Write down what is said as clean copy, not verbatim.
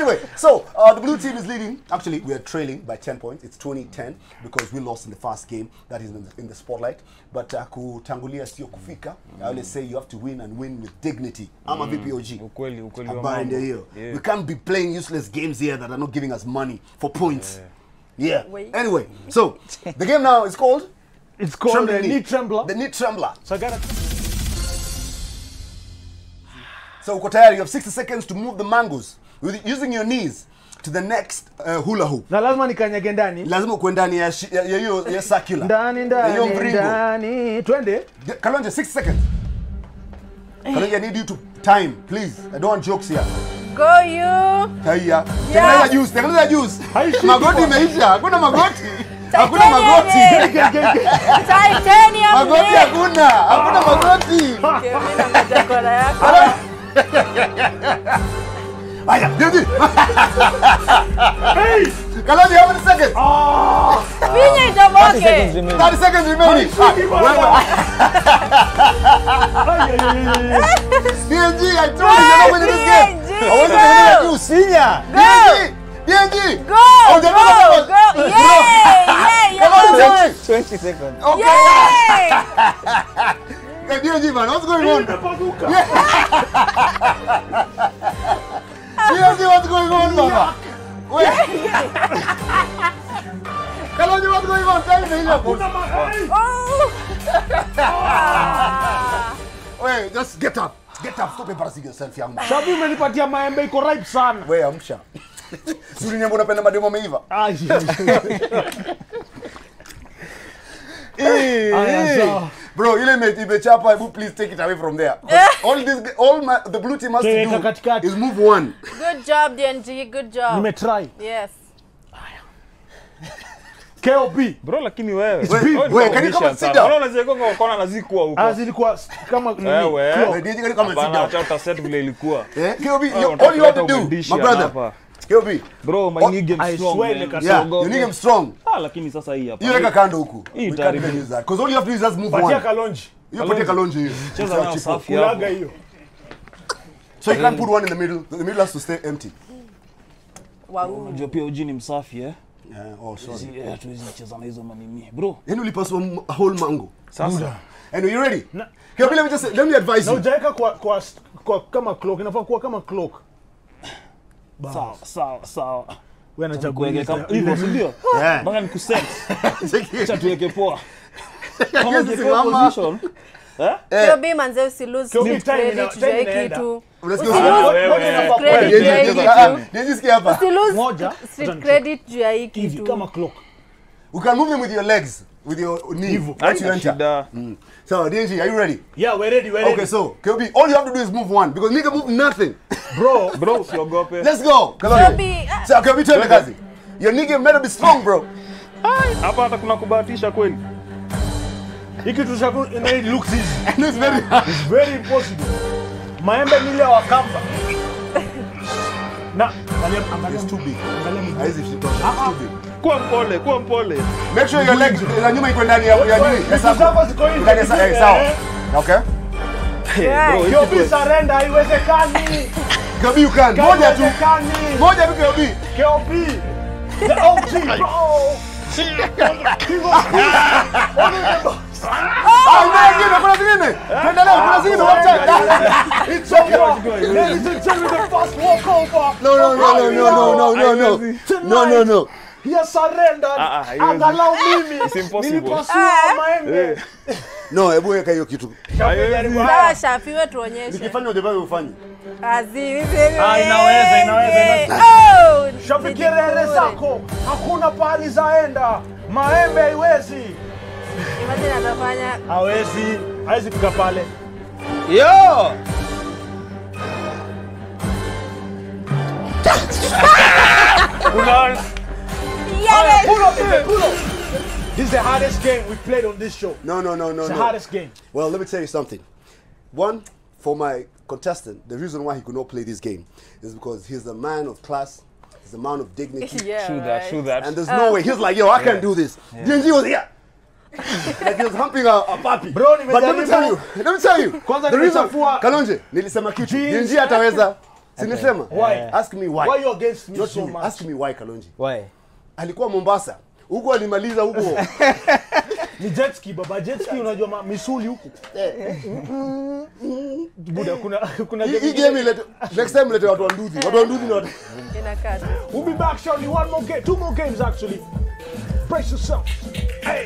Anyway, so the blue team is leading. Actually, we are trailing by 10 points. It's 20-10 because we lost in the first game. That is in the spotlight. But kutangulia sio kufika. I always say you have to win and win with dignity. I'm a VPOG. Ukweli We can't be playing useless games here that are not giving us money for points. Yeah. Anyway, so the game now is called? It's called the Knee Trembler. The Knee Trembler. So I gotta... So Kotayari, you have 60 seconds to move the mangoes using your knees to the next hula hoop. Na lazima nikanyage ndani. Lazima uko ndani ya circular. Ndani. Twende. Kalonje, 6 seconds. Kalonje, I need you to time, please. I don't want jokes here. Go you. Haya. Tengeneza juice. Magoti imeisha. Hakuna magoti. Hakuna magoti. Titanium. Magoti hakuna. Hakuna magoti. Mimi na majakora yako. Aya, Didi. Hey! Kalonje, how many seconds? Finya itaboke. 30 seconds remaining. DNG, I told you you're not winning this game. I want to get you, Sinya. DNG. Go. Go. Yeah. 20 seconds. Okay. Hey, DNG, man, what's going on? DNG, what's going on, Mama? Wait. Kalonji, what's going on? Tell me. Wait, just get up. Get up. Stop embarrassing yourself, young man. Shabi umenipatia maembe iko ripe sana. Wewe amsha. Suri nyambo unapenda mademo meiva. Bro, ile imechapa, please take it away from there. The blue team has to do is move one. Good job, DNG. Good job. Nimetry. Yes. KOP. Bro, lakini wewe. Wewe, can you come and sit down? Unaona ziko kona nazikuwa huko. Zilikuwa kama wewe, DJ can you come and sit down? Acha utaset vile ilikuwa. KOP, all you have to do, my brother. KOP. Bro, my knee game strong. Yeah, your knee game strong. Lakini sasa hii hapa. Hiyo weka kando huku. Hii taribu. Because all you have to do is just move one. Patia Kalonji. Hiyo patia Kalonji hiyo. Cheza na safi hapo. Hiyo. So you can't put one in the middle. The middle has to stay empty. Wow. Unajua pia Oji ni msafi Yeah, oh sorry. Yeah, tuwezi cheza na hizo manini. Bro, yani ulipaswa a whole mango. Sasa. And you ready? Let me advise you. Na ujaweka kwa kama clock, inafaa kuwa kama clock. Sawa. Wewe unachagua hivyo ndio. Mpaka nikuset. Acha tuweke poa. Kama ziko position. Kio B manze usilose credit juu ya kitu. Street credit juu ya kitu. Kama clock. You can move him with your legs, with your knee. Once you enter. So, DNG, are you ready? Yeah, we're ready. Okay, so, KOB, all you have to do is move one because nigga move nothing. Bro, siogope. Let's go. So, KOB, tell me kazi. Your nigga better be strong, bro. Hapa hata kuna kubahatisha kweli. Hiki tushaku it looks easy. And it's very hard. It's very impossible. Maembe nile wa kamba. Na, it's too big. As if it's too big. Kuwa mpole. Make sure your legs nyuma iko ndani ya nyuma. Sawa. Okay? KOB surrender haiwezekani. KOB you can. Moja tu KOB. KOB. The OG bro. It's over. Ladies and gentlemen, the first walkover. No. He has surrendered. Angalau mimi. It's impossible. Nilipasua maembe. No, hebu weka hiyo kitu. Sawa, Shafi wewe tuonyeshe. Nikifanya udevyo ufanye. Inaweza. Shafi kelele zako. Hakuna pali zaenda. Maembe haiwezi. Imagine atafanya. Hawezi fika pale. Yo! Pull up. This is the hardest game we played on this show. No. It's the hardest game. Well, let me tell you something. One, for my contestant, the reason why he could not play this game is because he's a man of class, he's a man of dignity. Yeah, true that. And there's no way. He's like, yo, I can't do this. DNG was here. Like he was humping a puppy. Bro, but let me tell you. The reason, Kalonje, nilisema kitu. DNG ataweza. Sinisema? Why? Ask me why. Why you against me Not so you. much? Ask me why, Kalonji. Why? Alikuwa Mombasa. Huko alimaliza huko. Ni jet ski baba, jet ski unajua misuli huko. Buda kuna Hii game ile next time lete watu wa Nduthi. Watu wa Nduthi ni watu. Inakata. We'll be back shortly. One more game, 2 more games actually. Brace yourself. Hey.